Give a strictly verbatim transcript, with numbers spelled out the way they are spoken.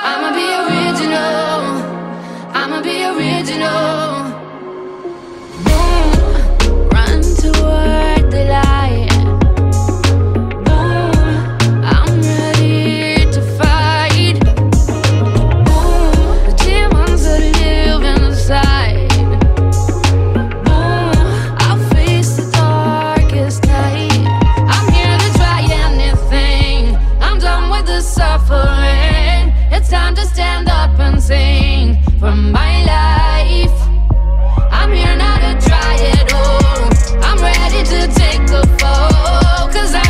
I'ma be original, I'ma be original. Boom, run toward the light. Boom, I'm ready to fight. Boom, the demons that live inside. Boom, I'll face the darkest night. I'm here to try anything. I'm done with the suffering. It's time to stand up and sing for my life. I'm here now to try it all. I'm ready to take the fall, 'cause I